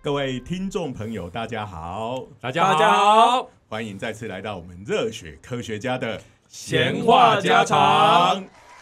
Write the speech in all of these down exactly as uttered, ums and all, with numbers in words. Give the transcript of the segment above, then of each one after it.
各位听众朋友，大家好， 大家好， 欢迎再次来到我们热血科学家的闲话家常。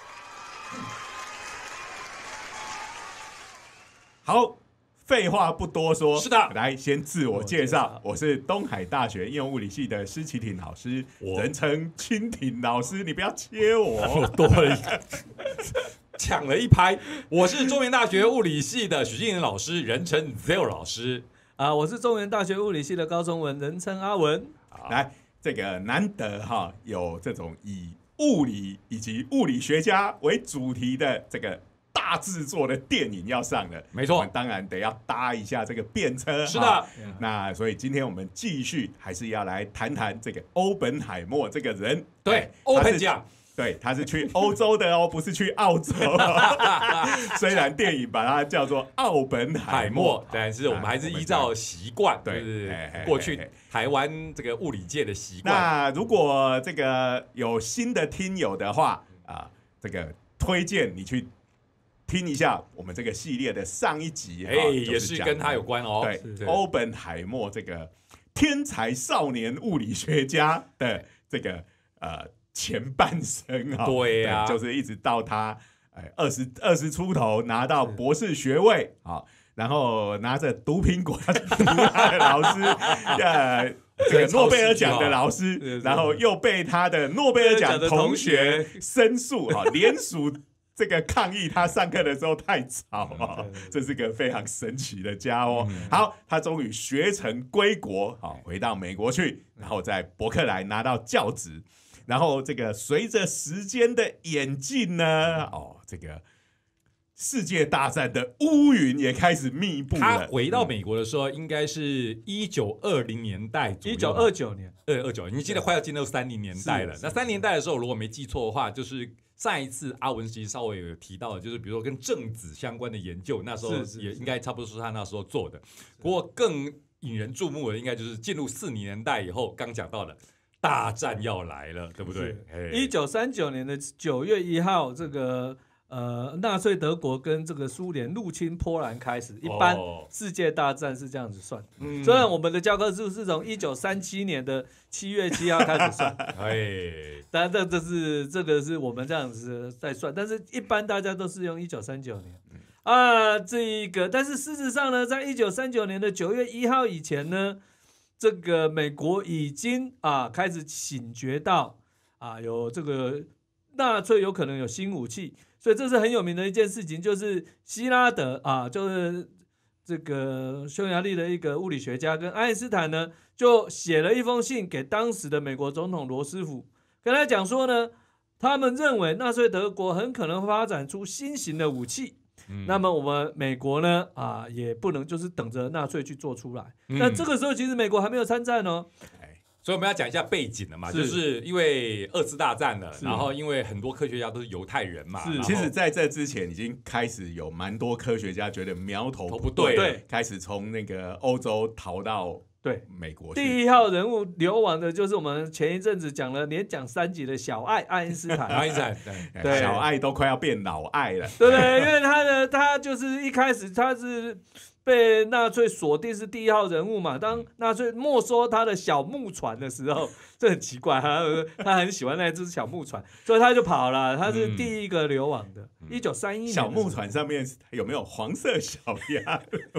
好，废话不多说， 是的， 来先自我介绍，我是东海大学应用物理系的施启廷老师，人称蜻蜓老师，你不要切我， 我多了一个。抢了一拍，我是中原大学物理系的许敬仁老师，人称 Zero 老师啊，我是中原大学物理系的高中文，人称阿文。 来，这个难得哈，有这种以物理以及物理学家为主题的这个大制作的电影要上了， 没错， 我们当然得要搭一下这个便车。 是的， 那所以今天我们继续还是要来谈谈这个欧本海默这个人。 对，欧本奖。 对，他是去欧洲的哦，不是去澳洲。虽然电影把它叫做奥本海默， 但是我们还是依照习惯， 对， 就是过去台湾这个物理界的习惯。 那如果这个有新的听友的话啊，这个推荐你去听一下我们这个系列的上一集， 哎，也是跟他有关哦。 对，欧本海默这个天才少年物理学家的这个呃。前半生啊， 对呀、啊， 就是一直到他哎二十二十出头拿到博士学位啊，然后拿着毒苹果毒他的老师，呃，这个诺贝尔奖的老师，然后又被他的诺贝尔奖同学申诉啊，联署这个抗议他上课的时候太吵啊，这是个非常神奇的家伙。好，他终于学成归国，好回到美国去，然后在伯克莱拿到教职。然后这个随着时间的演进呢，哦，这个世界大战的乌云也开始密布了。 他回到美国的时候，应该是一九二零年代左右， 一九二九年， 二二九，你记得快要进入三零年代了。那三年代的时候，如果没记错的话，就是上一次阿文其实稍微有提到的，就是比如说跟正子相关的研究，那时候也应该差不多是他那时候做的。不过更引人注目的，应该就是进入四零年代以后，刚讲到的。大战要来了，对不对？ 一九三九年的九月一号，这个呃，纳粹德国跟这个苏联入侵波兰开始，一般世界大战是这样子算。嗯、虽然我们的教科书是从一九三七年的七月七号开始算，哎，但这这是这个是我们这样子在算，但是一般大家都是用一九三九年啊，这一个，但是事实上呢，在一九三九年的九月一号以前呢。这个美国已经啊开始醒觉到啊有这个纳粹有可能有新武器，所以这是很有名的一件事情，就是希拉德啊，就是这个匈牙利的一个物理学家跟爱因斯坦呢，就写了一封信给当时的美国总统罗斯福，跟他讲说呢，他们认为纳粹德国很可能发展出新型的武器。嗯、那么我们美国呢啊也不能就是等着纳粹去做出来，嗯、那这个时候其实美国还没有参战哦， 所以我们要讲一下背景了嘛，是就是因为二次大战了，然后因为很多科学家都是犹太人嘛， 是其实在这之前已经开始有蛮多科学家觉得苗头不对， 对开始从那个欧洲逃到。 对， 美国第一号人物流亡的就是我们前一阵子讲了连讲三集的小爱爱因斯坦， 爱因斯坦对，对小爱都快要变老爱了， 对不对？因为他的他就是一开始他是被纳粹锁定是第一号人物嘛，当纳粹没收他的小木船的时候，这很奇怪，他他很喜欢那只小木船，所以他就跑了，他是第一个流亡的。一九三一年， 小木船上面有没有黄色小鸭？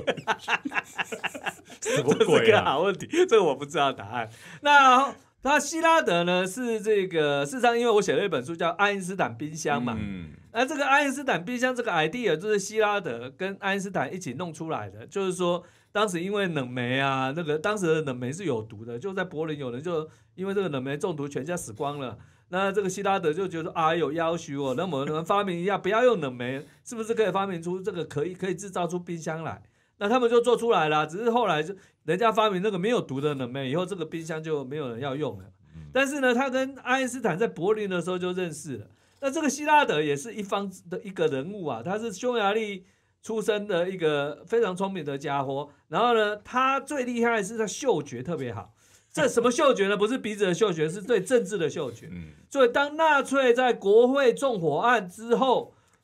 什么鬼啊？这是个好问题，这个我不知道答案。那那希拉德呢？是这个，事实上，因为我写了一本书叫《爱因斯坦冰箱》嘛，嗯，那这个爱因斯坦冰箱这个 idea 就是希拉德跟爱因斯坦一起弄出来的，就是说，当时因为冷媒啊，那个当时的冷媒是有毒的，就在柏林有人就因为这个冷媒中毒，全家死光了。那这个希拉德就觉得啊，有要求哦，那我们发明一下，不要用冷媒，是不是可以发明出这个可以可以制造出冰箱来？那他们就做出来了，只是后来就人家发明那个没有毒的冷媒以后，这个冰箱就没有人要用了。但是呢，他跟爱因斯坦在柏林的时候就认识了。那这个希拉德也是一方的一个人物啊，他是匈牙利出生的一个非常聪明的家伙。然后呢，他最厉害的是他嗅觉特别好。这什么嗅觉呢？不是鼻子的嗅觉，是对政治的嗅觉。所以当纳粹在国会纵火案之后，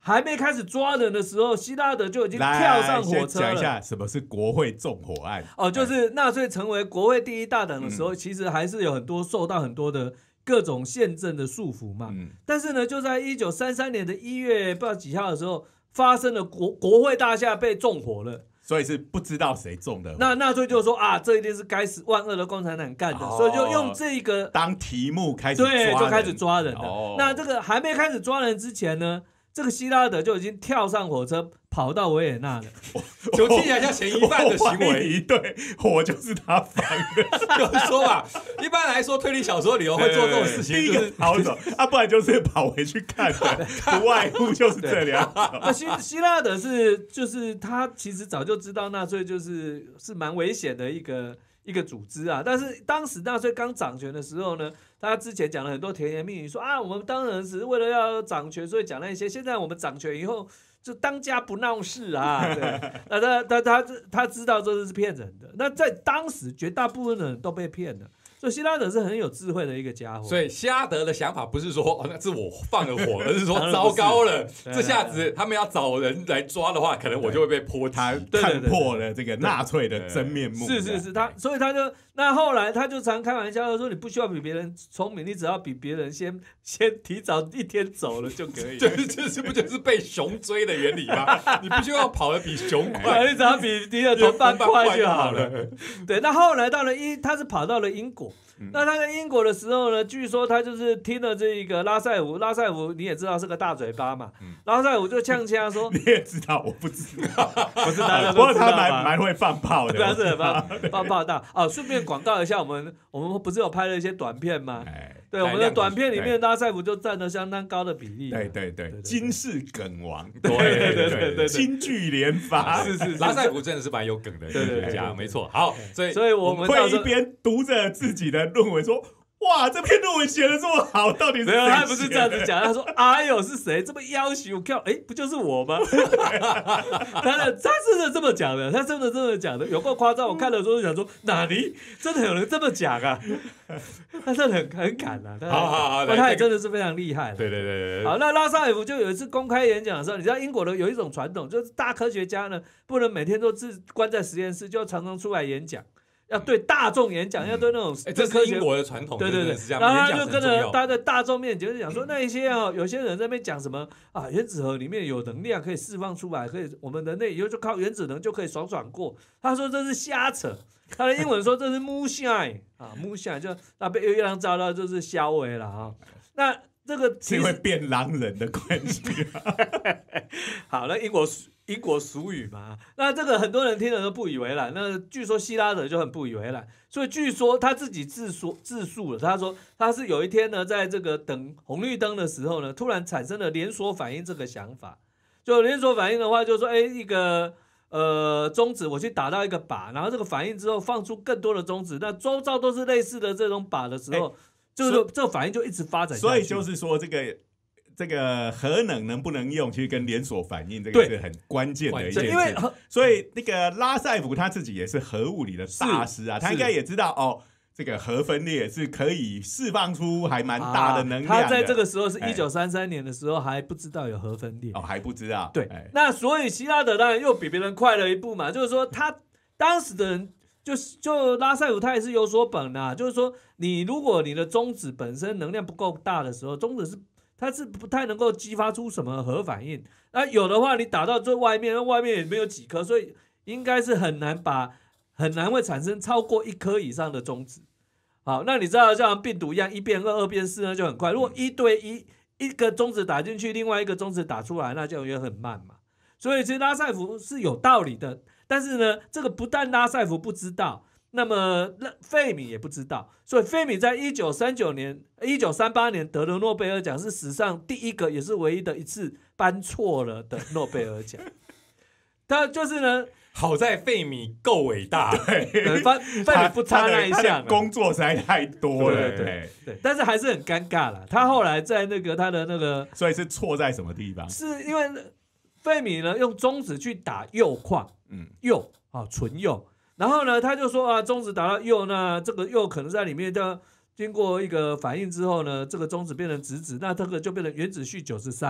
还没开始抓人的时候，希拉德就已经跳上火车了。 讲一下什么是国会纵火案。 哦，就是纳粹成为国会第一大党的时候，嗯、其实还是有很多受到很多的各种宪政的束缚嘛。嗯、但是呢，就在一九三三年的一月不知道几号的时候，发生了国国会大厦被纵火了。 所以是不知道谁中的。 那纳粹就说啊，这一定是该死万恶的共产党干的，哦、所以就用这个当题目开始抓人， 对，就开始抓人了。 哦、 那这个还没开始抓人之前呢，这个希拉德就已经跳上火车跑到维也纳了。 就听起来像嫌疑犯的行为， 对，火就是他放的。 就是说吧，一般来说推理小说里头会做这种事情， 第一个逃走，啊，不然就是跑回去看的，不外乎就是这样。 那希希拉德是就是他其实早就知道纳粹就是是蛮危险的一个一个组织啊，但是当时纳粹刚掌权的时候呢，他之前讲了很多甜言蜜语，说啊我们当然只是为了要掌权，所以讲那些，现在我们掌权以后。就当家不闹事啊，对，那他他他他知道这是骗人的。那在当时，绝大部分的人都被骗了，所以希拉德是很有智慧的一个家伙。 所以希拉德的想法不是说哦，那是我放了火，而是说糟糕了，这下子他们要找人来抓的话，可能我就会被泼他看破了这个纳粹的真面目。 是是是，他所以他就那后来他就常开玩笑说，你不需要比别人聪明，你只要比别人先先提早一天走了就可以。 就是就是不就是被熊追的原理吗？你不需要跑得比熊快， 你只要比你的同伴快就好了。对，那后来到了英，他是跑到了英国。嗯、那他在英国的时候呢，据说他就是听了这个拉塞伍，拉塞伍你也知道是个大嘴巴嘛，嗯、拉塞伍就呛呛说：“ 你也知道，我不知道， 不是大家不过他蛮蛮会放炮的， 他是很放放炮大哦。顺便广告一下，我们我们不是有拍了一些短片吗？对，我们的短片里面拉塞伍就占了相当高的比例。 对对对，金氏梗王， 对对对对对， 金句连发， 是是拉塞伍真的是蛮有梗的艺术家，没错。好，所以所以我们会一边读着自己的论文说。哇，这篇论文写的这么好，到底是谁写的？ 没有，他不是这样子讲，他说：“哎呦，是谁这么要求？我看，哎，不就是我吗？”他的他真的这么讲的，他真的这么讲的，有够夸张。我看的时候就想说，哪里真的有人这么讲啊？他真的很很敢啊！ 好好好， 他也真的是非常厉害。 对对对对。 好，那拉萨尔夫就有一次公开演讲的时候，你知道英国的有一种传统，就是大科学家呢不能每天都自关在实验室，就要常常出来演讲。要对大众演讲，嗯、要对那种欸、这是英国的传统， 对对对，然后他就跟着大家在大众面前就讲说，那一些啊，有些人在那边讲什么啊，原子核里面有能量可以释放出来，可以我们人类以后就靠原子能就可以爽爽过。他说这是瞎扯，他的英文说这是 moonshine 啊 moonshine 就那被月亮照到就是消微了啊。那这个是因为变狼人的关系、啊。 好，那英国。英国俗语嘛，那这个很多人听了都不以为然。那据说希拉德就很不以为然，所以据说他自己自说自述了。他说他是有一天呢，在这个等红绿灯的时候呢，突然产生了连锁反应这个想法。就连锁反应的话，就是说，哎，一个呃中子我去打到一个靶，然后这个反应之后放出更多的中子，那周遭都是类似的这种靶的时候，就是这个反应就一直发展下去。 所以就是说这个。这个核能能不能用，其实跟连锁反应这个是很关键的一件事。因为所以那个拉塞夫他自己也是核物理的大师啊，他应该也知道哦，这个核分裂是可以释放出还蛮大的能量的、啊。 他在这个时候是一九三三年的时候还不知道有核分裂哦，还不知道。 对，那所以希拉德当然又比别人快了一步嘛，就是说他当时的人。就就拉塞伍他也是有所本啊，就是说你如果你的中子本身能量不够大的时候，中子是它是不太能够激发出什么核反应。那有的话，你打到最外面，外面也没有几颗，所以应该是很难把很难会产生超过一颗以上的中子。好，那你知道像病毒一样，一变二，二变四呢就很快。如果一对一一个中子打进去，另外一个中子打出来，那就也很慢嘛。所以其实拉塞夫是有道理的。但是呢，这个不但拉塞夫不知道，那么费米也不知道，所以费米在一九三九年、一九三八年得了诺贝尔奖，是史上第一个也是唯一的一次颁错了的诺贝尔奖。他就是呢， 好在费米够伟大， 对， 费米不差那一项， 工作实在太多了， 对对 对, 对，但是还是很尴尬啦。他后来在那个他的那个， 所以是错在什么地方？ 是因为费米呢用中子去打铀矿。嗯，铀啊，纯铀，然后呢，他就说啊，中子打到铀，那这个铀可能在里面的经过一个反应之后呢，这个中子变成质子，那这个就变成原子序九十三。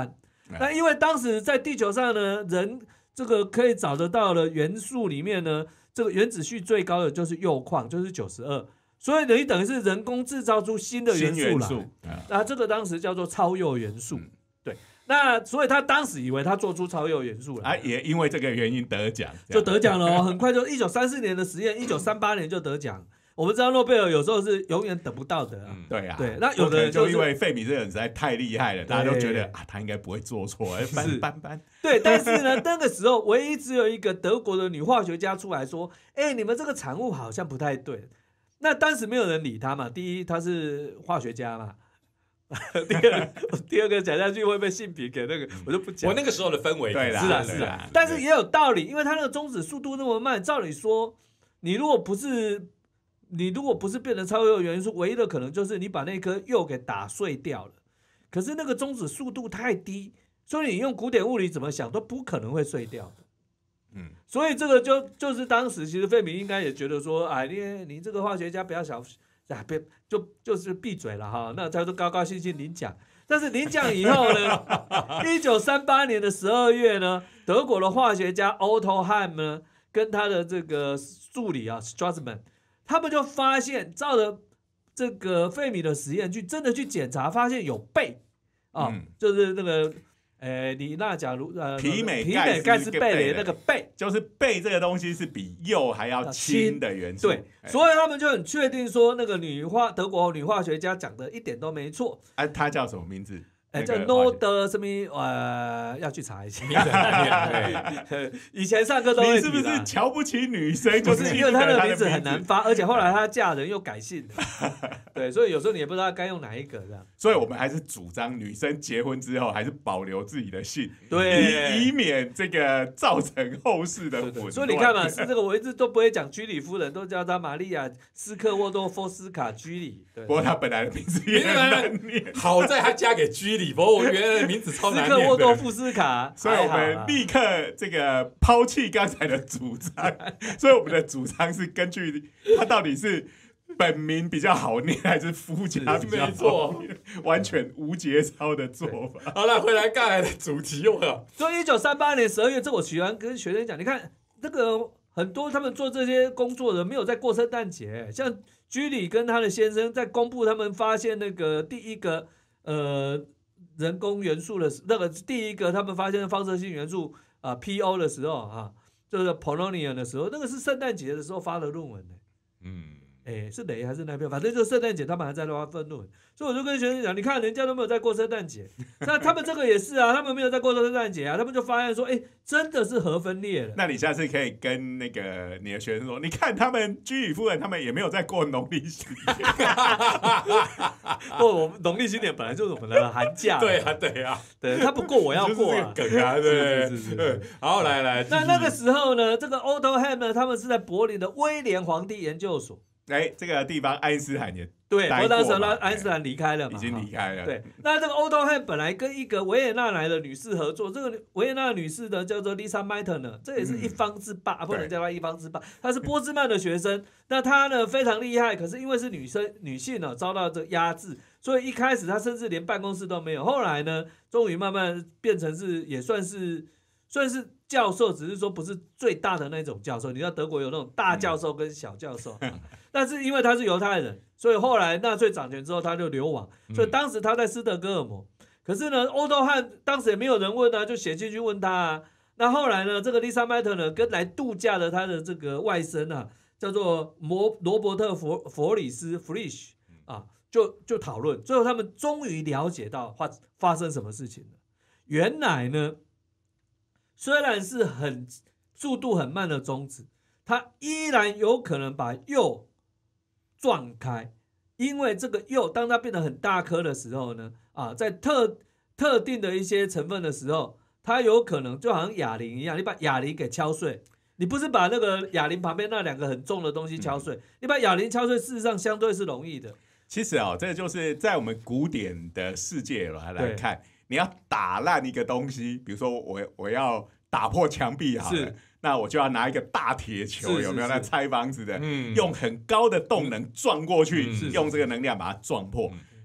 那因为当时在地球上呢，人这个可以找得到的元素里面呢，这个原子序最高的就是铀矿，就是九十二，所以等于等于是人工制造出新的元素来。嗯、那这个当时叫做超铀元素。嗯、对。那所以他当时以为他做出超铀元素了， 啊，也因为这个原因得奖， 就得奖了哦。很快就一九三四年的实验，一九三八年就得奖。我们知道诺贝尔有时候是永远等不到的、啊嗯， 对啊， 对。那有的人、 就是、就因为费米这个人实在太厉害了，大家都觉得啊，他应该不会做错，搬搬搬。 对，但是呢，那个时候唯一只有一个德国的女化学家出来说：“哎、欸，你们这个产物好像不太对。”那当时没有人理他嘛，第一他是化学家嘛。第二，第二个讲下去会被性别给那个，我就不讲。 我那个时候的氛围， 对啦， 是啊是啊，但是也有道理，因为它那个中子速度那么慢，照理说，你如果不是你如果不是变成超铀元素，唯一的可能就是你把那颗铀给打碎掉了。可是那个中子速度太低，所以你用古典物理怎么想都不可能会碎掉的。嗯，所以这个就就是当时其实费米应该也觉得说，哎，你你这个化学家不要小。啊，别就就是闭嘴了哈，那他都高高兴兴领奖。但是领奖以后呢，一九三八年的十二月呢，德国的化学家 Otto Hahn 呢，跟他的这个助理啊 Strassmann， 他们就发现，照着这个费米的实验去真的去检查，发现有钡啊、嗯，就是那个。呃，李娜假如呃， 皮美皮美盖斯贝雷那个钡， 就是钡这个东西是比铀还要轻的元素， 对，所以他们就很确定说，那个女化德国女化学家讲的一点都没错。 啊，她叫什么名字？ 哎、欸，叫 Nord 什么？呃，要去查一下。以前上课都会。 你是不是瞧不起女生？ 不是，因为她的名字很难发，而且后来她嫁人又改姓了。对，所以有时候你也不知道该用哪一个这样。 所以我们还是主张女生结婚之后还是保留自己的姓， 对， 以, 以免这个造成后世的混乱。 所以你看嘛，是这个我一直都不会讲居里夫人，都叫她玛利亚斯科沃多夫斯卡居里。 不过她本来的名字也很难念， 好在她嫁给居里。不过我原来的名字超难念的， 斯克沃多夫斯卡， 所以我们立刻这个抛弃刚才的主张，所以我们的主张是根据他到底是本名比较好念，还是夫家比较好念，完全无节操的做法。 好了，回来刚才的主题用了。 所以一九三八年十二月，这我喜欢跟学生讲，你看这个很多他们做这些工作的没有在过圣诞节，像居里跟他的先生在公布他们发现那个第一个呃。人工元素的那个第一个，他们发现放射性元素啊、呃、P O 的时候啊，就是 polonium 的时候，那个是圣诞节的时候发的论文呢。嗯，哎，是雷还是那边？反正就是圣诞节，他们还在发论文。所以我就跟学生讲，你看人家都没有在过圣诞节，那他们这个也是啊，他们没有在过圣诞节啊，他们就发现说，哎，真的是核分裂了。 那你下次可以跟那个你的学生说，你看他们居里夫人，他们也没有在过农历新年。 不，我们农历新年本来就是我们的寒假。 对啊，对啊， 对，他不过我要过啊， 梗啊，对，是是是。好，来来， 那那个时候呢，这个 Otto Hahn 呢，他们是在柏林的威廉皇帝研究所。 哎，这个地方爱因斯坦也对，不过当时爱因斯坦离开了嘛， 已经离开了。 对，那这个 Otto Hahn 本来跟一个维也纳来的女士合作，这个维也纳女士呢叫做 Lisa Meitner， 这也是一方之霸，嗯、不能叫她一方之霸，她是波兹曼的学生。那她呢非常厉害，可是因为是女生女性呢、哦、遭到这个压制，所以一开始她甚至连办公室都没有。后来呢，终于慢慢变成是也算是算是教授，只是说不是最大的那种教授。你知道德国有那种大教授跟小教授。嗯但是因为他是犹太人，所以后来纳粹掌权之后他就流亡，所以当时他在斯德哥尔摩。可是呢，Otto Hahn当时也没有人问啊，就写进去问他啊。那后来呢，这个 Lisa Meitner 呢，跟来度假的他的这个外甥啊，叫做罗罗伯特弗弗里斯 Frisch 啊，就就讨论，最后他们终于了解到发发生什么事情了。原来呢，虽然是很速度很慢的中子，它依然有可能把铀撞开，因为这个铀当它变得很大颗的时候呢，啊，在特特定的一些成分的时候，它有可能就好像哑铃一样，你把哑铃给敲碎，你不是把那个哑铃旁边那两个很重的东西敲碎，嗯、你把哑铃敲碎，事实上相对是容易的。 其实哦，这就是在我们古典的世界来来看，你要打烂一个东西，比如说我我要打破墙壁好了。那我就要拿一个大铁球，有没有？那拆房子的，嗯、用很高的动能撞过去，嗯、用这个能量把它撞破。嗯、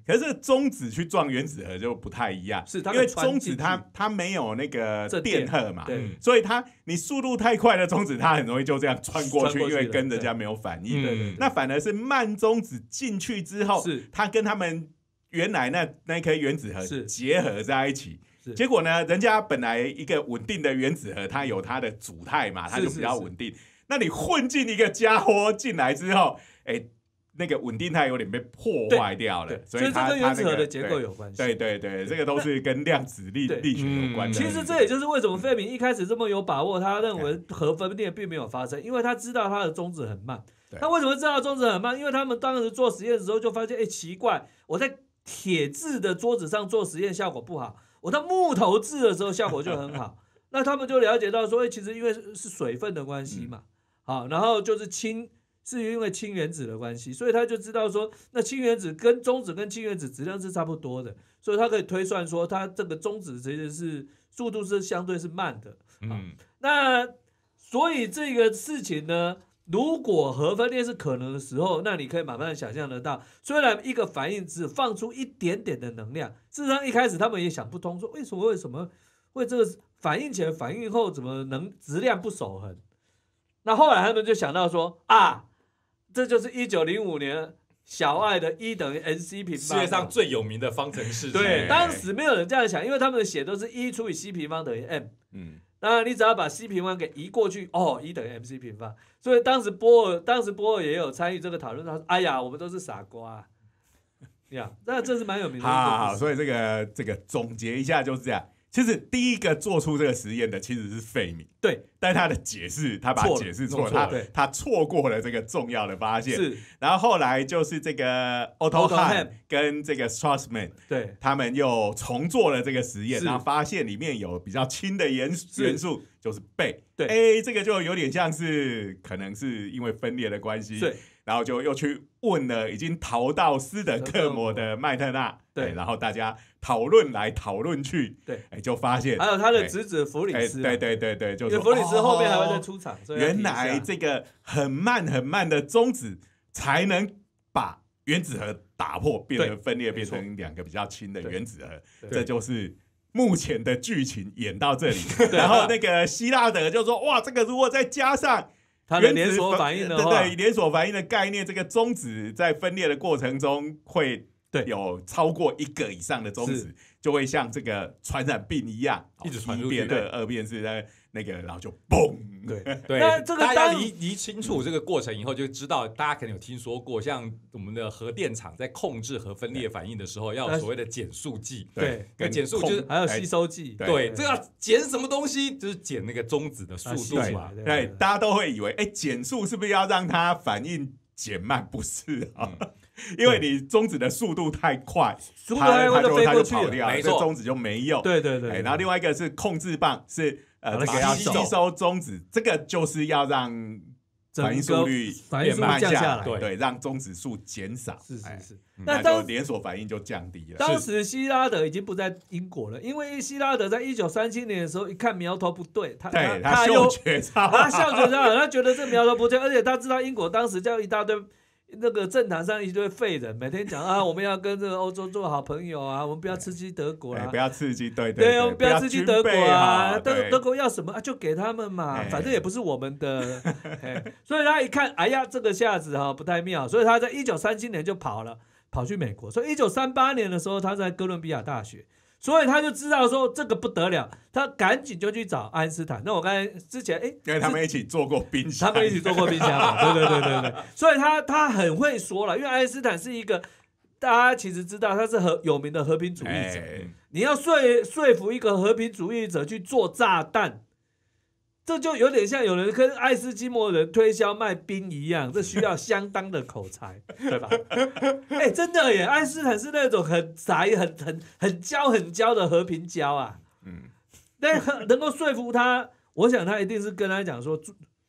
可是这个中子去撞原子核就不太一样， 是它因为中子它它没有那个电荷嘛， 对， 所以它你速度太快的中子，它很容易就这样穿过去， 过去因为跟人家没有反应。 对对对， 那反而是慢中子进去之后， 是它跟他们原来那那颗原子核结合在一起。结果呢，人家本来一个稳定的原子核，它有它的组态嘛，它就比较稳定。是是是，那你混进一个家伙进来之后，哎，那个稳定态有点被破坏掉了， 所以这跟原子核的结构有关系。 对对对，这个都是跟量子力力学有关的。 其实这也就是为什么费米一开始这么有把握，他认为核分裂并没有发生，因为他知道他的中子很慢。他为什么知道中子很慢？因为他们当时做实验的时候就发现，哎，奇怪，我在铁质的桌子上做实验效果不好。我到木头制的时候效果就很好，那他们就了解到说，其实因为是水分的关系嘛，好，然后就是氢是因为氢原子的关系，所以他就知道说，那氢原子跟中子跟氢原子质量是差不多的，所以他可以推算说，它这个中子其实是速度是相对是慢的，嗯，那所以这个事情呢，如果核分裂是可能的时候，那你可以慢慢想象得到，虽然一个反应只放出一点点的能量，事实上一开始他们也想不通，说为什么为什么会这个反应前反应后怎么能质量不守恒？那后来他们就想到说啊，这就是一九零五年小爱的 E 等于 mc 平方， 世界上最有名的方程式。 对，当时没有人这样想，因为他们的写都是 E 除以 c 平方等于 m， 嗯。那你只要把 c 平方给移过去，哦 ，E 等于 mc 平方。所以当时波尔，当时波尔也有参与这个讨论。他说：“哎呀，我们都是傻瓜、啊。”呀，那这是蛮有名的。 好好，所以这个这个总结一下就是这样。其实第一个做出这个实验的其实是费米， 对， 但他的解释他把解释错了，他他错过了这个重要的发现。是，然后后来就是这个 Otto Hahn 跟这个 Strassman， 对， 他们又重做了这个实验，然后发现里面有比较轻的元元素，就是钡。 对， 哎，这个就有点像是可能是因为分裂的关系。对。然后就又去问了已经逃到斯德哥尔摩的麦特纳，对，然后大家讨论来讨论去，对，哎，就发现还有他的侄子弗里斯， 对对对对，就因为弗里斯后面还会再出场， 原来这个很慢很慢的中子才能把原子核打破，变成分裂，变成两个比较轻的原子核，这就是目前的剧情演到这里。然后那个希拉德就说：“哇，这个如果再加上。” 它的连锁反应的话， 对对，连锁反应的概念，这个中子在分裂的过程中会有超过一个以上的中子，就会像这个传染病一样， 一直传出去。 一变二，二变是在那个，然后就嘣。 对对， 那这个大家理理清楚这个过程以后，就知道大家可能有听说过，像我们的核电厂在控制核分裂反应的时候，要有所谓的减速剂。 对， 跟减速就是还有吸收剂。 对，这要减什么东西？就是减那个中子的速度嘛。 对，大家都会以为，哎，减速是不是要让它反应减慢？不是啊。因为你中子的速度太快， 速度太快就飞过去了，没错，中子就没用。 对对对。 然后另外一个是控制棒，是呃这个要吸收中子，这个就是要让反应速率变慢下来，对，让中子数减少。 是是是。 那就连锁反应就降低了。 当时希拉德已经不在英国了，因为希拉德在一九三七年的时候一看苗头不对，他他他嗅觉超好， 他嗅觉超好，他觉得这苗头不对，而且他知道英国当时叫一大堆。那个政坛上一堆废人，每天讲啊，我们要跟这个欧洲做好朋友啊，我们不要刺激德国啊， 不要刺激，对对， 对， 我们不要刺激德国啊，德德国要什么啊，就给他们嘛，反正也不是我们的，所以他一看，哎呀，这个下子哈不太妙，所以他在一九三七年就跑了，跑去美国，所以一九三八年的时候，他在哥伦比亚大学。所以他就知道说这个不得了，他赶紧就去找爱因斯坦。那我刚才之前哎， 因为他们一起做过冰箱， 他们一起做过冰箱嘛，对对对对对。所以他他很会说了，因为爱因斯坦是一个大家其实知道他是和有名的和平主义者。哎、你要说说服一个和平主义者去做炸弹，这就有点像有人跟爱斯基摩人推销卖冰一样，这需要相当的口才，对吧？哎、欸，真的耶，爱因斯坦是那种很宅、很很很娇、很娇的和平娇啊。嗯，但能够说服他，我想他一定是跟他讲说，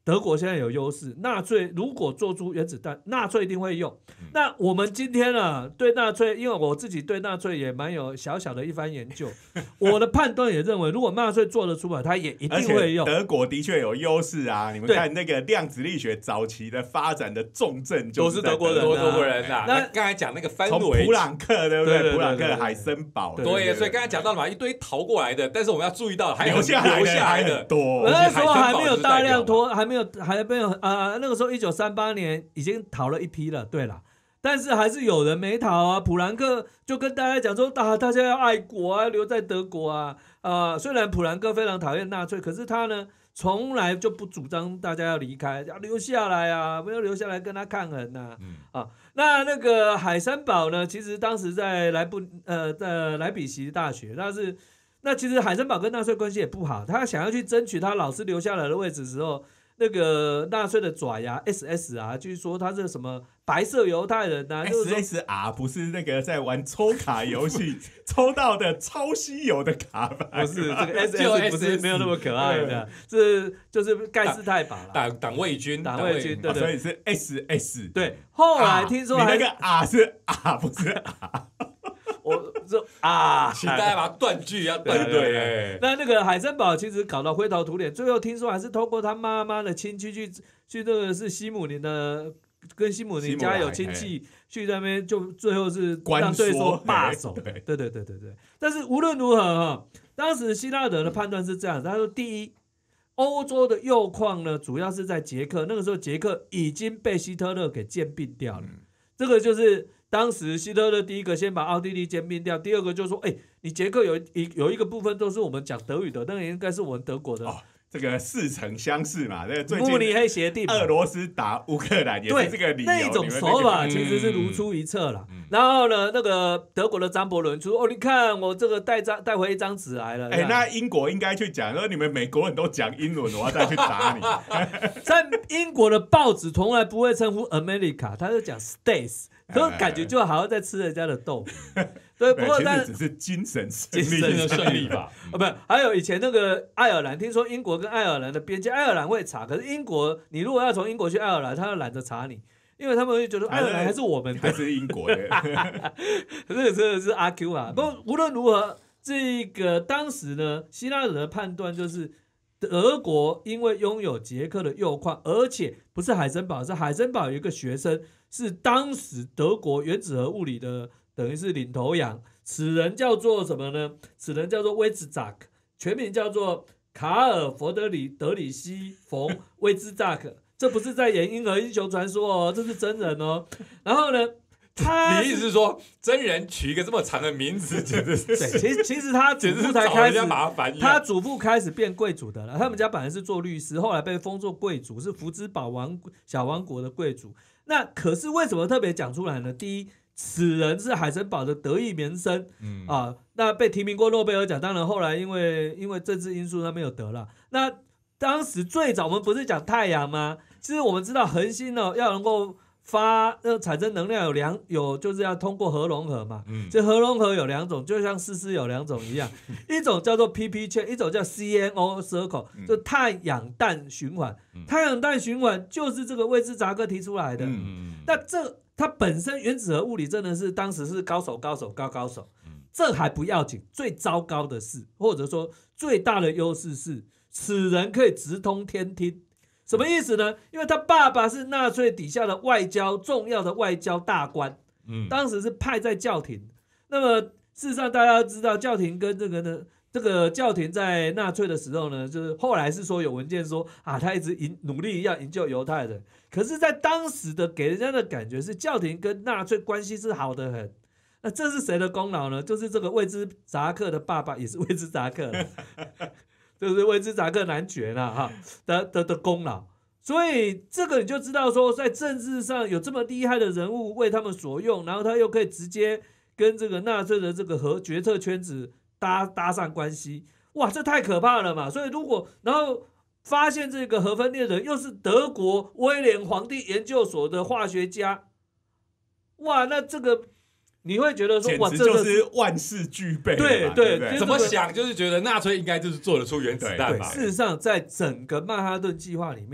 德国现在有优势，纳粹如果做出原子弹，纳粹一定会用。嗯、那我们今天啊，对纳粹，因为我自己对纳粹也蛮有小小的一番研究，我的判断也认为，如果纳粹做得出来，他也一定会用。 德国的确有优势啊，你们看那个量子力学早期的发展的重镇就是德国人、啊， 德国人啊。那刚才讲那个番维， 普朗克对不对？普朗克、海森堡， 对，所以刚才讲到了嘛，一堆逃过来的，但是我们要注意到，还有留下来留下来的多， 那时候还没有大量拖，还没有还没有。啊，那个时候一九三八年已经逃了一批了，对了，但是还是有人没逃啊。普兰克就跟大家讲说，啊，大家要爱国啊，留在德国啊。啊，虽然普兰克非常讨厌纳粹，可是他呢，从来就不主张大家要离开，要留下来啊，不要留下来跟他抗衡呐、啊。嗯、啊，那那个海森堡呢，其实当时在莱布呃在莱比锡大学，但是那其实海森堡跟纳粹关系也不好，他想要去争取他老师留下来的位置的时候。那个纳粹的爪牙 S S R 就是说他是什么白色犹太人呐、啊、 ？S S R 不是那个在玩抽卡游戏抽到的超稀有的卡牌？ 不是，这个 S S 不是没有那么可爱的，是就是盖世太保了。 党党卫军， 党卫军，对对， 所以是 S S。 对，后来听说还你那个 R 是 R 不是 R。 我说啊， 请大家把它断句要断对哎。 那那个海森堡其实搞到灰头土脸，最后听说还是通过他妈妈的亲戚去去那个是西姆林的，跟西姆林家有亲戚去那边，就最后是让对手罢手。对对对对对。但是无论如何哈，当时希拉德的判断是这样，他说第一，欧洲的铀矿呢主要是在捷克，那个时候捷克已经被希特勒给兼并掉了，嗯、这个就是。当时希特勒第一个先把奥地利兼并掉，第二个就说：“哎、欸，你捷克有一有一个部分都是我们讲德语的，那个应该是我们德国的。 哦”这个似曾相识嘛，这个最近慕尼黑协定， 俄罗斯打乌克兰也是这个理由。 那种手法其实是如出一辙了。嗯、然后呢，那个德国的张伯伦说：“哦，你看我这个带张带回一张纸来了。” 哎、欸，那英国应该去讲说，你们美国人都讲英文，我要再去打你。 在英国的报纸从来不会称呼 America， 他就讲 States。所以感觉就好像在吃人家的豆腐，对。不过但只是精神精神的胜利吧。 啊，不，还有以前那个爱尔兰，听说英国跟爱尔兰的边界，爱尔兰会查，可是英国，你如果要从英国去爱尔兰，他就懒得查你，因为他们会觉得爱尔兰还是我们的， 还是英国的。 这个真的是阿 Q 啊。不过无论如何，这个当时呢，希拉里的判断就是。德国因为拥有捷克的铀矿，而且不是海森堡，是海森堡有一个学生是当时德国原子核物理的，等于是领头羊。此人叫做什么呢？此人叫做威兹扎克，全名叫做卡尔·佛德里德里希·冯·威兹扎克。这不是在演《银河英雄传说》哦，这是真人哦。然后呢？他你意思是说，真人取一个这么长的名字，简直是对。其实其实他祖父才开始麻烦， 他祖父开始变贵族的了。他们家本来是做律师，后来被封做贵族，是福兹堡王小王国的贵族。那可是为什么特别讲出来呢？第一，此人是海森堡的得意门生，嗯啊，那被提名过诺贝尔奖，当然后来因为因为政治因素他没有得了。那当时最早我们不是讲太阳吗？其实我们知道恒星呢要能够。发呃产生能量有两有就是要通过核融合嘛，嗯，这核融合有两种，就像丝丝有两种一样，一种叫做 P P chain， 一种叫 C N O circle， 就太氧氮循环。嗯、太氧氮循环就是这个威兹扎克提出来的。嗯、那这它本身原子核物理真的是当时是高手高手高高手，嗯、这还不要紧，最糟糕的是或者说最大的优势是，此人可以直通天听。什么意思呢？因为他爸爸是纳粹底下的外交重要的外交大官，嗯，当时是派在教廷。那么事实上大家知道，教廷跟这个呢，这个教廷在纳粹的时候呢，就是后来是说有文件说啊，他一直营努力要营救犹太人。可是，在当时的给人家的感觉是，教廷跟纳粹关系是好得很。那这是谁的功劳呢？就是这个威兹扎克的爸爸，也是威兹扎克。就是威兹扎克男爵啦哈的的的功劳，所以这个你就知道说，在政治上有这么厉害的人物为他们所用，然后他又可以直接跟这个纳粹的这个核决策圈子搭搭上关系，哇，这太可怕了嘛！所以如果然后发现这个核分裂的又是德国威廉皇帝研究所的化学家，哇，那这个。你会觉得说，哇， 简直就是万事俱备。 对对， 对，怎么想就是觉得纳粹应该就是做得出原子弹吧。 事实上，在整个曼哈顿计划里面，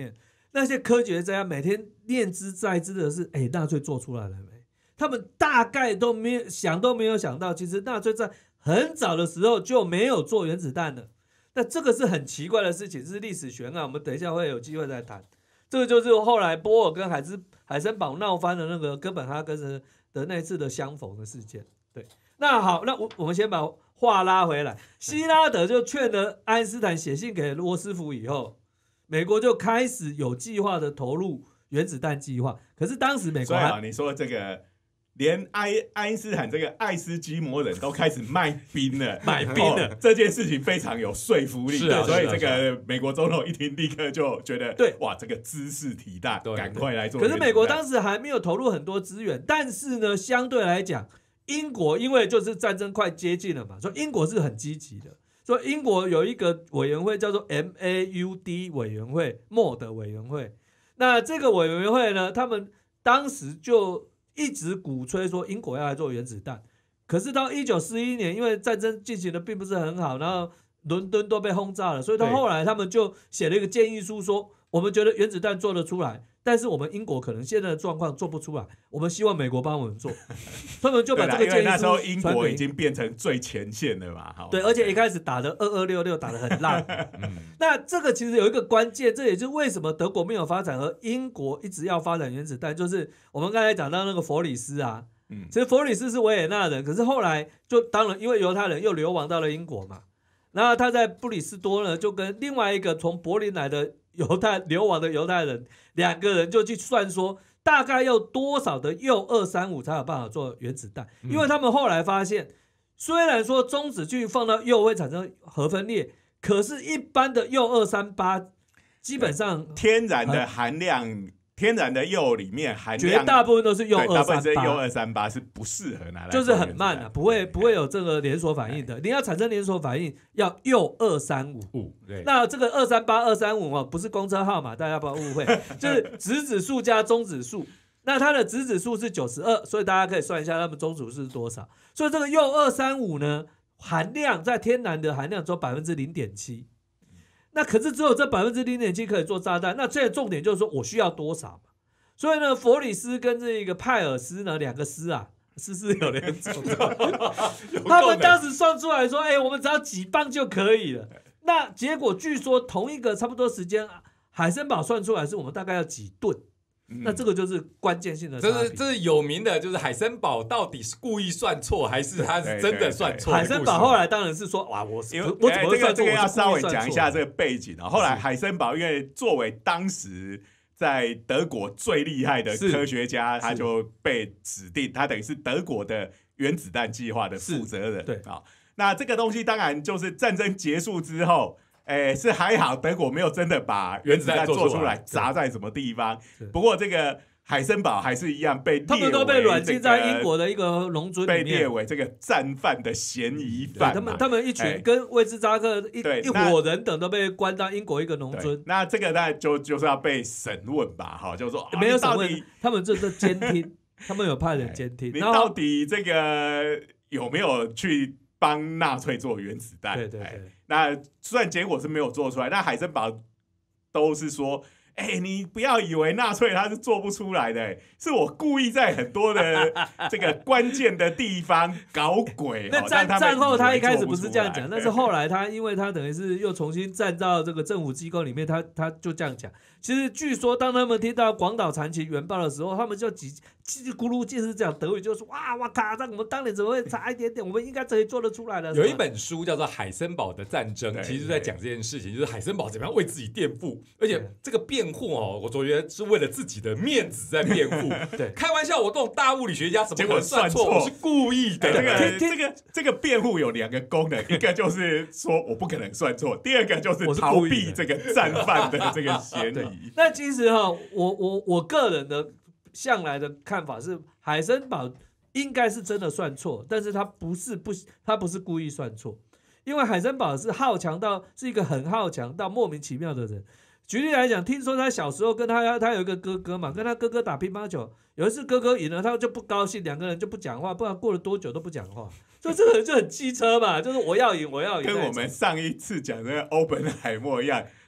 那些科学家每天念之在之的是，哎，纳粹做出来了没？他们大概都没有想都没有想到，其实纳粹在很早的时候就没有做原子弹了。那这个是很奇怪的事情，是历史悬案，我们等一下会有机会再谈。这个就是后来波尔跟海兹海森堡闹翻的那个哥本哈根的的那次的相逢的事件。对，那好，那我我们先把话拉回来，希拉德就劝了爱因斯坦写信给罗斯福以后，美国就开始有计划的投入原子弹计划。可是当时美国还， 所以啊，你说这个。连爱爱因斯坦这个爱斯基摩人都开始卖冰了， 买冰了、 哦，这件事情非常有说服力。 是啊， 所以这个美国总统一听，立刻就觉得， 对， 哇，这个知识体大，赶快来做。 可是美国当时还没有投入很多资源，但是呢，相对来讲，英国因为就是战争快接近了嘛，所以英国是很积极的。所以英国有一个委员会叫做 M A U D 委员会 ，M O D 委员会。那这个委员会呢，他们当时就一直鼓吹说英国要来做原子弹，可是到一九四一年，因为战争进行的并不是很好，然后伦敦都被轰炸了，所以到后来他们就写了一个建议书说，我们觉得原子弹做得出来，但是我们英国可能现在的状况做不出来，我们希望美国帮我们做。他们就把这个建议书，因为那时候英国已经变成最前线了嘛。 对，而且一开始打的二二六六打得很烂。嗯、那这个其实有一个关键，这也就是为什么德国没有发展，而英国一直要发展原子弹，就是我们刚才讲到那个佛里斯啊。嗯、其实佛里斯是维也纳人，可是后来就当然因为犹太人又流亡到了英国嘛。然后他在布里斯多呢，就跟另外一个从柏林来的犹太流亡的犹太人，两个人就去算说，大概要多少的铀二三五才有办法做原子弹？因为他们后来发现，虽然说中子去放到铀会产生核分裂，可是一般的铀二三八基本上天然的含量。天然的铀里面含量绝大部分都是铀二三八， 铀二三八是不适合拿来， 就是很慢啊，不会不会有这个连锁反应的。你要产生连锁反应，要铀二三五。那这个二三八、二三五哦，不是公车号码，大家不要误会，就是质子数加中子数。那它的质子数是九十二，所以大家可以算一下它们中子数是多少。所以这个铀二三五呢，含量在天然的含量只有百分之零点七。那可是只有这百分之零点七可以做炸弹，那这个重点就是说我需要多少嘛？所以呢，佛里斯跟这个派尔斯呢，两个斯啊，斯是有两种，他们当时算出来说，哎、欸，我们只要几磅就可以了。那结果据说同一个差不多时间，海森堡算出来是我们大概要几吨。嗯、那这个就是关键性的差别。 这是这是有名的，就是海森堡到底是故意算错，还是他是真的算错？ 海森堡后来当然是说，哇，我因为我怎么会算错？ 这个要稍微讲一下这个背景啊。后来海森堡因为作为当时在德国最厉害的科学家，他就被指定，他等于是德国的原子弹计划的负责人。 对啊，那这个东西当然就是战争结束之后。哎，是还好，德国没有真的把原子弹做出来，砸在什么地方。不过这个海森堡还是一样被列为、这个、 他们都被软禁在英国的一个农村里面， 被列为这个战犯的嫌疑犯。 他们他们一群跟威兹扎克一一伙人等都被关到英国一个农村。 那这个呢，就就是要被审问吧？哈，就是说、啊、 没有审问，他们就是监听，他们有派人监听。 你到底这个有没有去？帮纳粹做原子弹， 对对对。 那虽然结果是没有做出来，那海森堡都是说，哎、欸，你不要以为纳粹他是做不出来的、欸，是我故意在很多的这个关键的地方搞鬼。 那战战后他一开始不是这样讲，但是后来他因为他等于是又重新站到这个政府机构里面，他他就这样讲。其实据说当他们听到广岛传奇原爆的时候，他们就叽叽咕噜就是这样，德语就说哇哇靠，那我们当年怎么会差一点点？我们应该可以做得出来的。 有一本书叫做《海森堡的战争》，其实就在讲这件事情，就是海森堡怎么样为自己辩护，而且这个辩护哦，我觉得是为了自己的面子在辩护。 对， 开玩笑，我这种大物理学家怎么可能算错？我是故意的。 这个这个这个辩护有两个功能，一个就是说我不可能算错，第二个就是逃避这个战犯的这个嫌疑。 那其实哈，我我我个人的向来的看法是，海森堡应该是真的算错，但是他不是不他不是故意算错，因为海森堡是好强到是一个很好强到莫名其妙的人。举例来讲，听说他小时候跟他他有一个哥哥嘛，跟他哥哥打乒乓球，有一次哥哥赢了，他就不高兴，两个人就不讲话，不然过了多久都不讲话。所以这个人就很机车嘛，就是我要赢，我要赢。 跟我们上一次讲的欧本海默一样，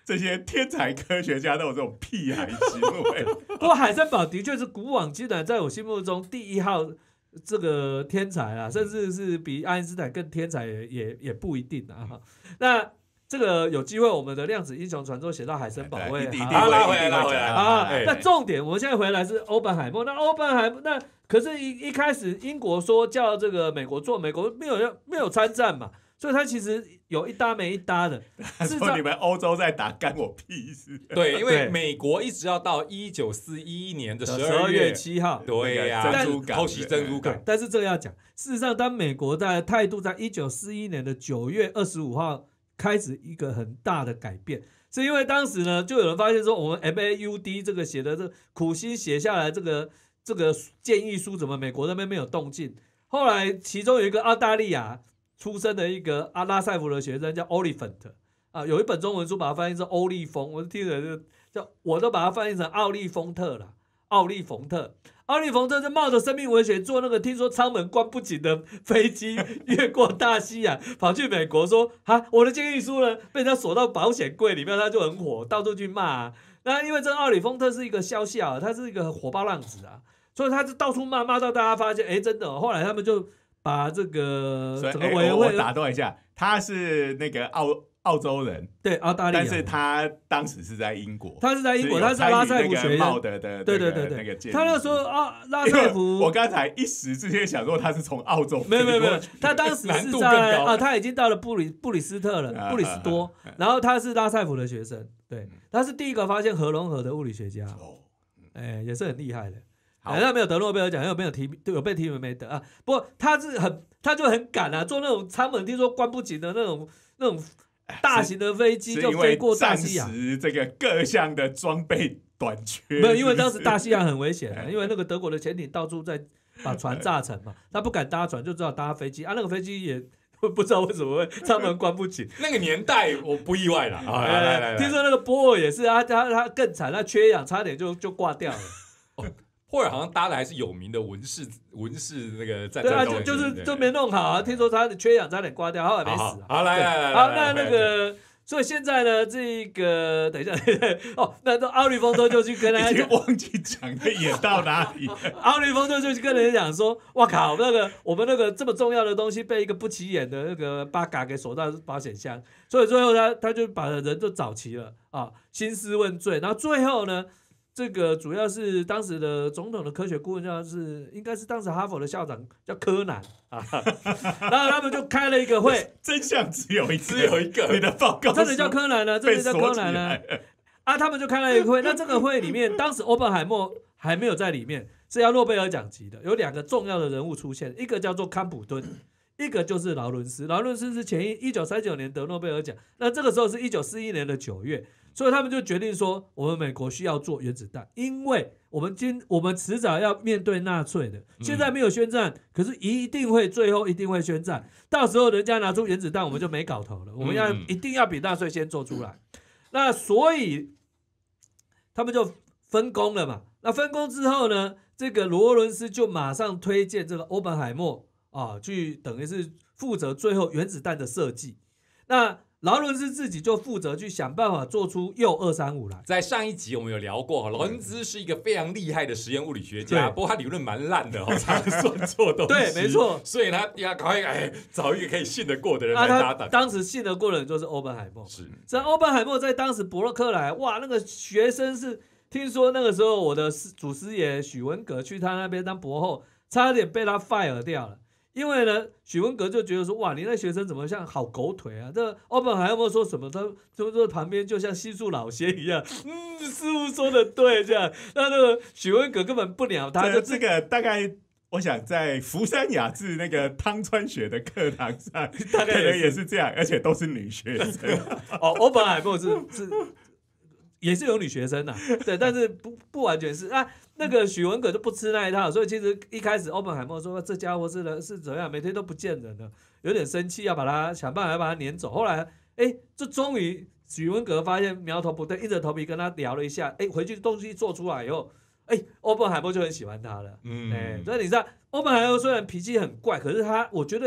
这些天才科学家都有这种屁孩行为。 不过海森堡的确是古往今来在我心目中第一号这个天才啊，甚至是比爱因斯坦更天才也也也不一定啊。那这个有机会我们的量子英雄传说写到海森堡会， 好拉回来拉回来啊。那重点我们现在回来是欧本海默，那欧本海默那可是一一开始英国说叫这个美国做，美国没有没有参战嘛。所以他其实有一搭没一搭的， 他说你们欧洲在打，干我屁事。 对，因为美国一直要到一九四一年的十二月七号， 对呀、啊， 珍珠港偷袭珍珠港。 但是这个要讲，事实上，当美国的态度在一九四一年的九月二十五号开始一个很大的改变，是因为当时呢，就有人发现说，我们 M A U D 这个写的这苦心写下来这个这个建议书，怎么美国那边没有动静？后来其中有一个澳大利亚出生的一个阿拉塞夫的学生叫 Oliphant 啊，有一本中文书把它翻译成欧利丰，我听着就叫我都把它翻译成奥利丰特了。奥利冯特，奥利冯特就冒着生命危险坐那个听说舱门关不紧的飞机，越过大西洋，跑去美国说：“哈，我的建议书呢被他锁到保险柜里面，他就很火，到处去骂、啊。那因为这个奥利冯特是一个笑笑，他是一个火爆浪子啊，所以他就到处骂，骂到大家发现，哎，真的、哦。后来他们就。把这个整个委员会、 欸、我打断一下，他是那个澳澳洲人， 对澳大利亚， 但是他当时是在英国， 他是在英国，他是拉塞夫学院的的， 对对对对， 那个建议他那时候啊，拉塞夫， 我刚才一时之间想说他是从澳洲， 没有没有没有，他当时是在啊，他已经到了布里布里斯特了，布里斯多，然后他是拉塞夫的学生，对，他是第一个发现核融合的物理学家，哎，也是很厉害的。好，他没有得诺贝尔奖，又没有提，有被提名没得啊。不过他是很，他就很敢啊，坐那种舱门听说关不紧的那种那种大型的飞机，就飞过大西洋。 是这个各项的装备短缺， 没有，因为当时大西洋很危险、啊，因为那个德国的潜艇到处在把船炸沉嘛，他不敢搭船，就知道搭飞机啊。那个飞机也不知道为什么会舱门关不紧。 那个年代我不意外啦。来来来， 听说那个波尔也是啊，他他更惨，他缺氧，差点就就挂掉了。 哦霍尔好像搭的还是有名的文士文士那个战斗，对啊，就就是就没弄好啊。听说他缺氧差点挂掉，后来没死、啊。 好，好来来来， 好，那那个，所以现在呢，这个等一下，哦，那奥利丰特就去跟他已经忘记讲的演到哪里了。 奥利丰特就去跟人讲说：“哇靠，那个我们那个这么重要的东西被一个不起眼的那个八嘎给锁到保险箱，所以最后他他就把人都找齐了啊，兴师问罪，然后最后呢。”这个主要是当时的总统的科学顾问，叫是应该是当时哈佛的校长叫柯南啊，然后他们就开了一个会， 真相只有一个， 只有一个， 你的报告真的叫柯南呢，真的叫柯南呢啊，他们就开了一个会，那这个会里面，当时欧本海默还没有在里面，是要诺贝尔奖级的，有两个重要的人物出现，一个叫做康普顿。一个就是劳伦斯，劳伦斯是前一一九三九年得诺贝尔奖，那这个时候是一九四一年的九月，所以他们就决定说，我们美国需要做原子弹，因为我们今我们迟早要面对纳粹的，现在没有宣战，可是一定会最后一定会宣战，到时候人家拿出原子弹，我们就没搞头了，我们要一定要比纳粹先做出来，那所以他们就分工了嘛，那分工之后呢，这个罗伦斯就马上推荐这个欧本海默。啊，去等于是负责最后原子弹的设计，那劳伦斯自己就负责去想办法做出铀二三五来。 在上一集我们有聊过，劳伦斯是一个非常厉害的实验物理学家，不过他理论蛮烂的，常常算错东西。 对，没错， 所以他要赶快哎找一个可以信得过的人来搭档。 啊、当时信得过的人就是欧本海默。 是， 这欧本海默在当时伯克莱，哇，那个学生是听说那个时候我的祖师爷许文革去他那边当博后，差点被他 fire 掉了。因为呢，许文革就觉得说，哇，你那学生怎么像好狗腿啊？这欧本海默说什么，他就说旁边就像西树老仙一样，嗯，师傅说的对，这样。那那个许文革根本不鸟他，就这个大概，我想在福山雅治那个汤川学的课堂上，大概也是这样，而且都是女学生。 哦，欧本海默是是也是有女学生呐、啊，对，但是不不完全是啊。那个许文革就不吃那一套，所以其实一开始欧本海默说这家伙是的是怎样，每天都不见人了，有点生气，要把他想办法要把他撵走。后来，哎，这终于许文革发现苗头不对，硬着头皮跟他聊了一下，哎，回去东西做出来以后，哎，欧本海默就很喜欢他了。嗯，哎，所以你知道，欧本海默虽然脾气很怪，可是他，我觉得你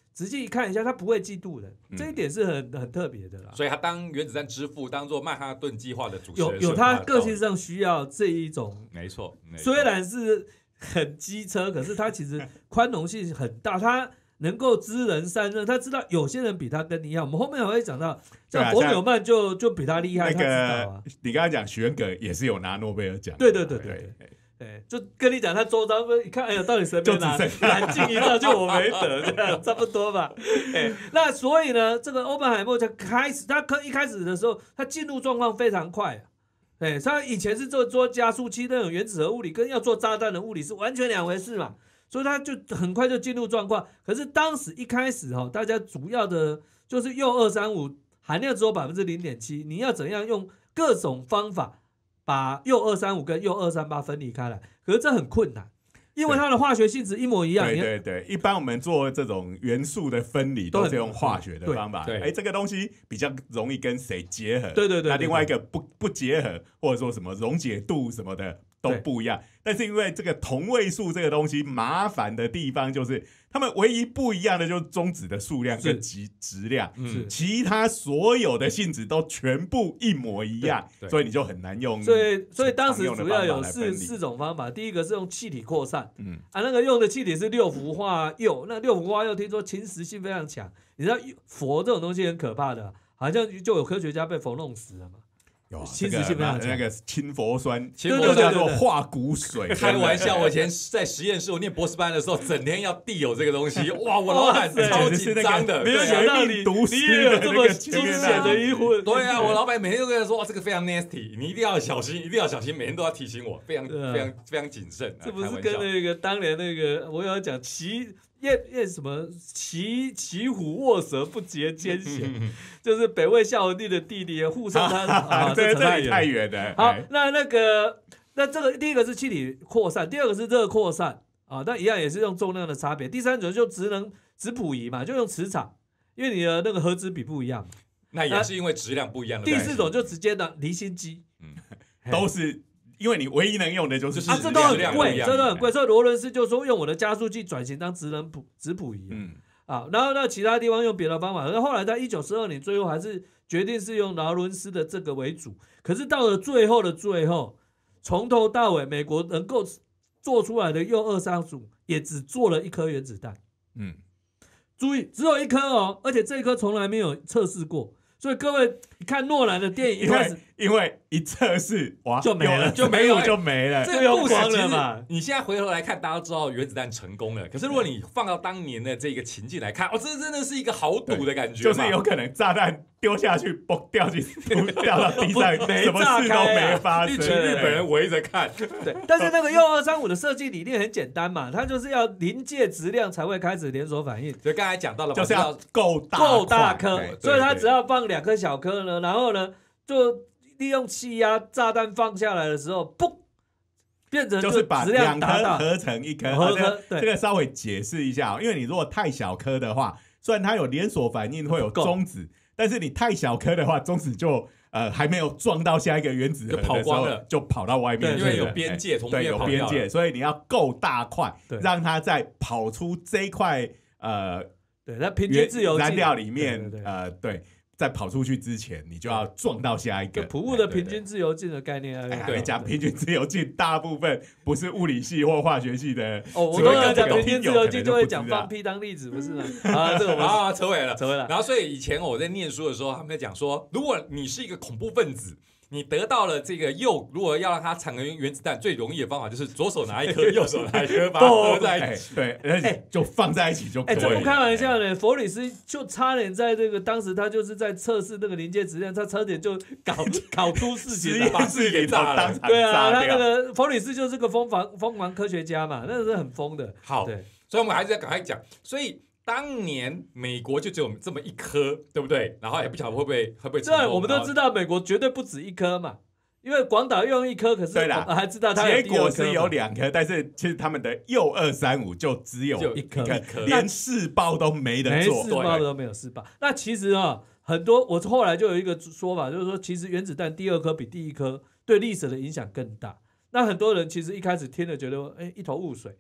仔细一看一下，他不会嫉妒的，这一点是很很特别的啦。 所以他当原子弹之父，当做曼哈顿计划的主持人， 有有他个性上需要这一种， 没错。 虽然是很机车，可是他其实宽容性很大，他能够知人善任，他知道有些人比他更厉害。我们后面还会讲到，像伯纽曼就就比他厉害， 那个、 他知道啊。 你刚才讲许愿格也是有拿诺贝尔奖， 对对对对对。对对，就跟你讲，他周遭一看，哎呀，到底谁没拿？蓝镜一照，就我没得，这样差不多吧。哎，那所以呢，这个欧本海默才开始，他一开始的时候，他进入状况非常快。哎，他以前是做做加速器那种原子核物理，跟要做炸弹的物理是完全两回事嘛，所以他就很快就进入状况。可是当时一开始哈，大家主要的就是铀二三五含量只有百分之零点七，你要怎样用各种方法把铀二三五跟铀二三八分离开来，可是这很困难，因为它的化学性质一模一样。 对对对，一般我们做这种元素的分离都是用化学的方法。哎，这个东西比较容易跟谁结合？ 对对 对, 对。 那另外一个不不结合，或者说什么溶解度什么的都不一样。但是因为这个同位素这个东西麻烦的地方就是。他们唯一不一样的就是中子的数量跟质质量，其他所有的性质都全部一模一样，所以你就很难用。 所以，所以当时主要有四四种方法。第一个是用气体扩散，嗯啊，那个用的气体是六氟化铀，那六氟化铀听说侵蚀性非常强。你知道氟这种东西很可怕的，好像就有科学家被氟弄死了嘛。 有侵蚀性非常强， 那个氢氟酸， 氢氟叫做化骨水。 开玩笑，我以前在实验室，我念博士班的时候，整天要地有这个东西，哇，我老板超紧张的， 没有想到你你也有这么惊险的一魂。 对啊，我老板每天都跟他说，哇，这个非常 nasty， 你一定要小心，一定要小心，每天都要提醒我，非常非常非常谨慎。 这不是跟那个当年那个我有讲骑。夜夜什么骑骑虎卧蛇不结奸险，就是北魏孝文帝的弟弟互相他啊， 这这太远了。 好，那那个那这个第一个是气体扩散，第二个是热扩散啊，那一样也是用重量的差别。第三种就质能质谱仪嘛，就用磁场，因为你的那个核子比不一样嘛， 那也是因为质量不一样的。 第四种就直接的离心机， 嗯，都是。因为你唯一能用的就是啊，这都很贵，这都很贵，所以罗伦斯就说用我的加速器转型当质能谱质谱仪，嗯啊，然后呢其他地方用别的方法，而后来在一九四二年最后还是决定是用劳伦斯的这个为主，可是到了最后的最后，从头到尾美国能够做出来的铀二三五也只做了一颗原子弹，嗯，注意只有一颗哦，而且这一颗从来没有测试过。所以各位，你看诺兰的电影一开始， 因为一测试哇就没了， 就没有就没了， 这个故事其实你现在回头来看，大家都知道原子弹成功了。可是如果你放到当年的这个情境来看，哦，这真的是一个豪赌的感觉， 就是有可能炸弹丢下去，嘣掉进掉到地上，什么事都没发生， 一群日本人围着看。 对，但是那个铀二三五的设计理念很简单嘛，它就是要临界质量才会开始连锁反应。 所以刚才讲到了， 就是要够大够大颗，所以它只要放两颗小颗呢，然后呢，就利用气压，炸弹放下来的时候，嘣，变成就是把两颗合成一颗。 合颗， 这个稍微解释一下，因为你如果太小颗的话，虽然它有连锁反应会有中子，但是你太小颗的话，中子就呃还没有撞到下一个原子核的时候，就跑光了，就跑到外面去了， 因为有边界，从对有边界，所以你要够大块，让它再跑出这一块呃， 对，那平均自由燃料里面，呃，对。在跑出去之前，你就要撞到下一个。 普物的平均自由径的概念啊， 对，讲平均自由径，大部分不是物理系或化学系的。 哦，我刚刚讲平均自由径就会讲放屁当例子，不是吗？啊，这个我啊，扯尾了， 扯尾了。 然后，所以以前我在念书的时候，他们在讲说，如果你是一个恐怖分子。你得到了这个铀，如果要让它产生原子弹，最容易的方法就是左手拿一颗，右手拿一颗，把它合在一起。 对，哎，就放在一起就可以。 哎，这不开玩笑的，佛里斯就差点在这个当时他就是在测试那个临界质量，他差点就搞搞出事情了， 把事情给炸了。 对啊，他那个佛里斯就是个疯狂疯狂科学家嘛，那是很疯的。 好，对，所以我们还是要赶快讲，所以。当年美国就只有这么一颗，对不对？然后也不晓得会不会会不会成功。 这我们都知道，美国绝对不止一颗嘛，因为广岛用一颗，可是我们还知道它结果是有两颗，但是其实他们的铀二三五就只有一颗，连试爆都没得做， 连试爆都没有试爆。那其实啊，很多我后来就有一个说法，就是说，其实原子弹第二颗比第一颗对历史的影响更大。那很多人其实一开始听了觉得，哎，一头雾水。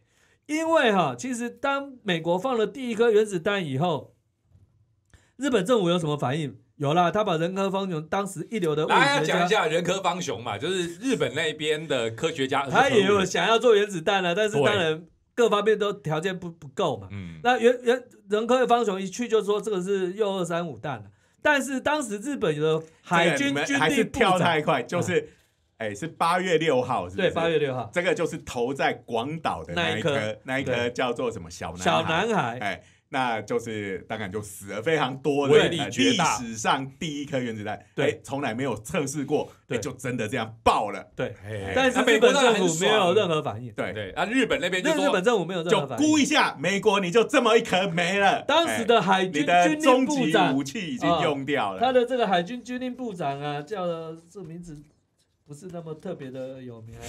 因为哈，其实当美国放了第一颗原子弹以后，日本政府有什么反应？有啦，他把仁科方雄当时一流的物理学家， 来要讲一下仁科方雄嘛，就是日本那边的科学家， 他也有想要做原子弹了，但是当然各方面都条件不不够嘛。嗯，那原原仁科方雄一去就说这个是铀二三五弹了，但是当时日本的海军军还是力部长跳太快，就是。哎，是八月六号，是不是？ 对，八月六号， 这个就是投在广岛的那一颗，那一颗叫做什么小男孩？ 小男孩， 哎，那就是当然就死了非常多的， 威力绝大， 历史上第一颗原子弹， 对， 从来没有测试过，对，就真的这样爆了， 对。但是日本政府没有任何反应， 对对。啊，日本那边就日本政府没有任何反应， 就估一下，美国你就这么一颗没了。 当时的海军军令部长， 武器已经用掉了。 他的这个海军军令部长啊，叫这名字。不是那么特别的有名，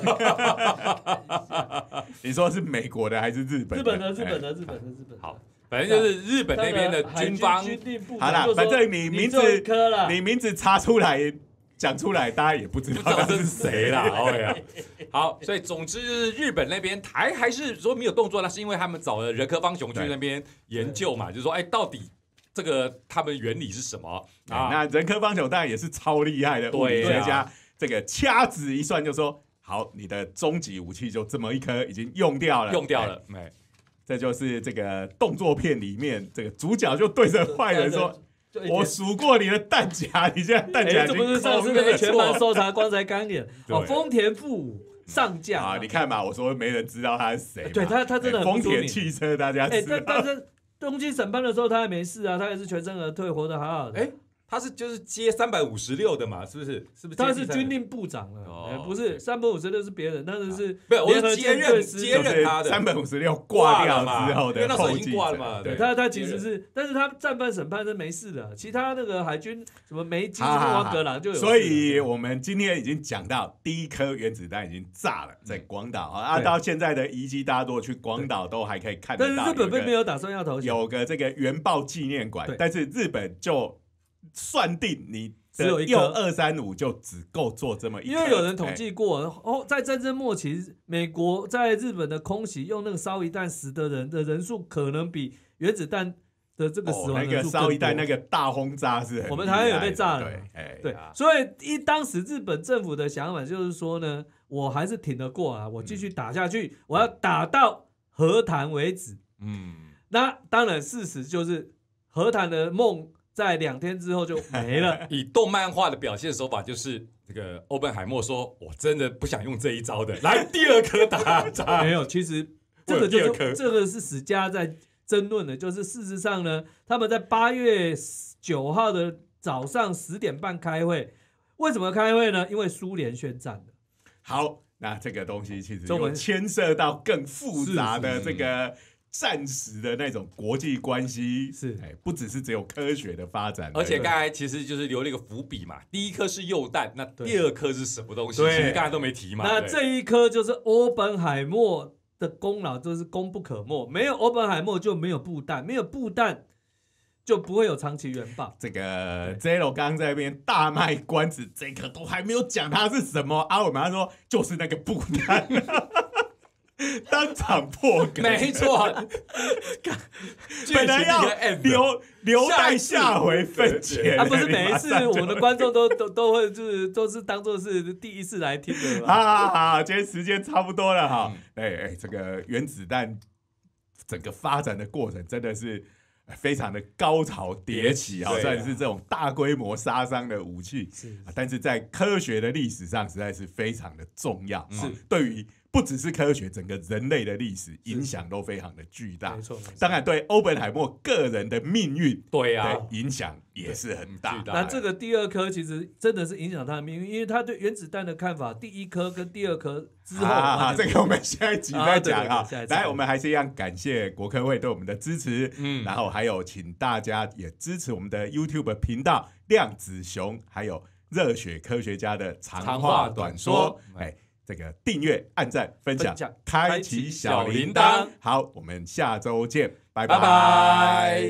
你说是美国的还是日本的？ 日本的，日本的，日本的，日本的。 好，反正就是日本那边的军方。 好了，反正你名字，你名字查出来讲出来，大家也不知道他是谁啦。 哦呀，好，所以总之就是日本那边还还是说没有动作，那是因为他们找了仁科方雄去那边研究嘛，就是说，哎，到底。这个他们原理是什么啊？那仁科方雄当然也是超厉害的物理学家，这个掐指一算就说，好，你的终极武器就这么一颗，已经用掉了， 用掉了。 哎，这就是这个动作片里面，这个主角就对着坏人说：“我数过你的弹夹，你现在弹夹已经空了。”这不是上次那个全盘搜查光才刚点哦，丰田富武上将啊！你看嘛，我说没人知道他是谁， 对他他真的很丰田汽车，大家知道。 但是。东京审判的时候，他还没事啊，他也是全身而退，活得好好的。 哎，他是就是接三百五十六的嘛，是不是？是不是？ 他是军令部长了，哦、不是三百五十六是别人，但是是没有，我是接任接任他的三百五十六挂掉之后的， 因为那时候已经挂了嘛。 对，他他其实是，但是他战犯审判是没事的，其他那个海军什么梅基、汪格朗就有。 所以我们今天已经讲到第一颗原子弹已经炸了，在广岛啊，到现在的遗迹大家如果去广岛都还可以看得到。 但是日本并没有打算要投降， 有个这个原爆纪念馆，但是日本就。算定你的铀二三五就只够做这么一颗， 因为有人统计过，哦，在战争末期，美国在日本的空袭用那个烧一弹死的人的人数，可能比原子弹的这个死亡人数更多。 哦、那个烧一弹那个大轰炸是很， 我们台湾有被炸了， 对，哎、 对，所以一当时日本政府的想法就是说呢，我还是挺得过啊，我继续打下去，嗯、我要打到和谈为止。嗯，那当然事实就是和谈的梦。在两天之后就没了。 以动漫化的表现手法，就是这个欧本海默说：“我真的不想用这一招的，来第二颗打炸。” 没有，其实这个就是这个是史家在争论的，就是事实上呢，他们在八月九号的早上十点半开会，为什么开会呢？因为苏联宣战了。 好，那这个东西其实有牵涉到更复杂的这个。战时的那种国际关系是， 哎，不只是只有科学的发展， 而且刚才其实就是留了一个伏笔嘛。第一颗是铀弹，那第二颗是什么东西？其实刚才都没提嘛。 那这一颗就是欧本海默的功劳，就是功不可没。没有欧本海默就没有布弹，没有布弹就不会有长崎原爆。 这个 Zero 刚刚在那边大卖关子，这个都还没有讲它是什么啊？我们他说就是那个布弹。当场破梗， 没错。 本来要留留待下回分解啊，不是每一次我们的观众都都都会就是都是当做是第一次来听的。 好好好，今天时间差不多了哈。哎哎、嗯欸，这个原子弹整个发展的过程真的是非常的高潮迭起啊，算是这种大规模杀伤的武器，是，但是在科学的历史上实在是非常的重要，是对于。不只是科学，整个人类的历史影响都非常的巨大。没错，当然对欧本海默个人的命运， 对啊， 影响也是很大。 那这个第二颗其实真的是影响他的命运，因为他对原子弹的看法，第一颗跟第二颗之后， 啊，这个我们下一集再讲啊。来，我们还是一样感谢国科会对我们的支持，嗯，然后还有请大家也支持我们的 YouTube 频道量子熊，还有热血科学家的长话短说，哎。这个订阅、按赞、分享、开启小铃铛。好，我们下周见，拜拜。 拜拜。